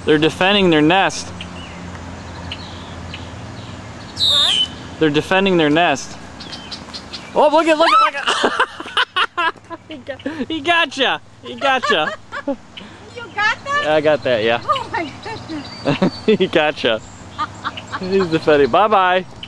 They're defending their nest. What? They're defending their nest. Oh, look at. He gotcha. He gotcha. You got that? I got that, yeah. Oh my goodness. He gotcha. He's defending. Bye-bye.